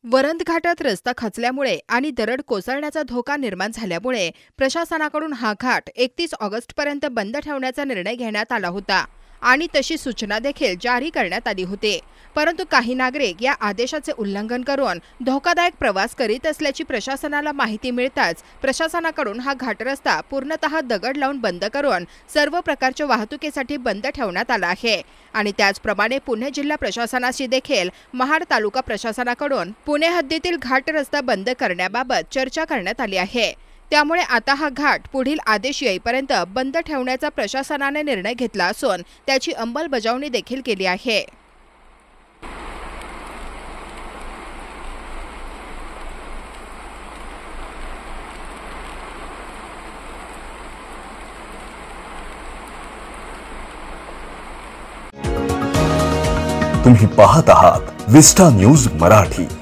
वरंध घाटात रस्ता खचल्यामुळे आणि दरड कोसळण्याचा धोका निर्माण झाल्यामुळे प्रशासनाकडून हा घाट 31 ऑगस्टपर्यंत बंद ठेवण्याचा निर्णय घेण्यात आला होता आणि तशी सूचना देखील जारी करण्यात आली होती। परंतु काही नागरिक या आदेशाचे उल्लंघन करून धोकादायक प्रवास करीत असल्याची प्रशासनाला माहिती मिळताच प्रशासनाकडून हा घाट रस्ता पूर्णतः दगड लावून बंद करून सर्व प्रकारच्या वाहतुकीसाठी बंद ठेवण्यात आला आहे। आणि त्याचप्रमाणे पुणे जिल्हा प्रशासनाशी देखील महाड तालुका प्रशासनाकडून पुणे हद्दीतील घाट रस्ता बंद करण्याबाबत चर्चा करण्यात आली आहे। त्यामुळे आता हा घाट पुढील आदेश येईपर्यंत बंद ठेवण्याचा प्रशासनाने निर्णय घेतला असून त्याची अंमलबजावणी देखील केली आहे। तुम्ही पाहत आहात विस्टा न्यूज मराठी।